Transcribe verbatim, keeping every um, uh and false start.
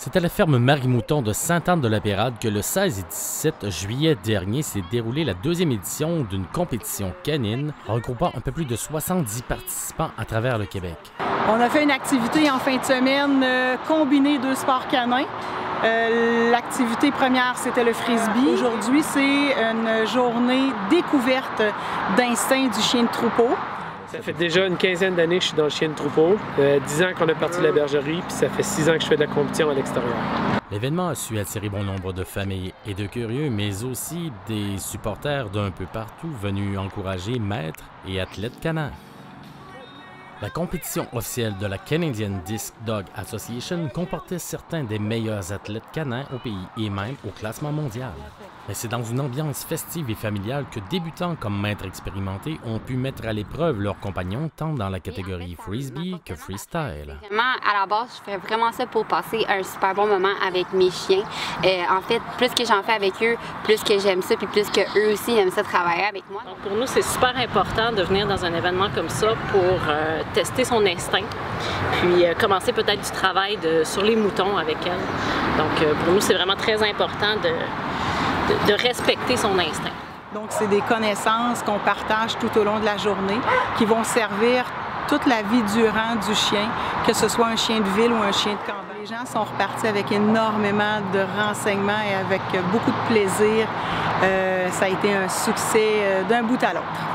C'est à la ferme Marie-Mouton de Sainte-Anne-de-la-Pérade que le seize et dix-sept juillet dernier s'est déroulée la deuxième édition d'une compétition canine regroupant un peu plus de soixante-dix participants à travers le Québec. On a fait une activité en fin de semaine euh, combinée deux sports canins. Euh, L'activité première, c'était le frisbee. Aujourd'hui, c'est une journée découverte d'instinct du chien de troupeau. Ça fait déjà une quinzaine d'années que je suis dans le chien de troupeau, euh, dix ans qu'on a parti de la bergerie, puis ça fait six ans que je fais de la compétition à l'extérieur. L'événement a su attirer bon nombre de familles et de curieux, mais aussi des supporters d'un peu partout venus encourager maîtres et athlètes canins. La compétition officielle de la Canadian Disc Dog Association comportait certains des meilleurs athlètes canins au pays et même au classement mondial. Mais c'est dans une ambiance festive et familiale que débutants comme maîtres expérimentés ont pu mettre à l'épreuve leurs compagnons tant dans la catégorie frisbee que freestyle. Vraiment, à la base, je fais vraiment ça pour passer un super bon moment avec mes chiens. Euh, en fait, plus que j'en fais avec eux, plus que j'aime ça, puis plus que eux aussi aiment ça travailler avec moi. Donc pour nous, c'est super important de venir dans un événement comme ça pour euh, tester son instinct, puis euh, commencer peut-être du travail de, sur les moutons avec elle. Donc euh, pour nous, c'est vraiment très important de de respecter son instinct. Donc, c'est des connaissances qu'on partage tout au long de la journée qui vont servir toute la vie durant du chien, que ce soit un chien de ville ou un chien de campagne. Les gens sont repartis avec énormément de renseignements et avec beaucoup de plaisir. Euh, ça a été un succès d'un bout à l'autre.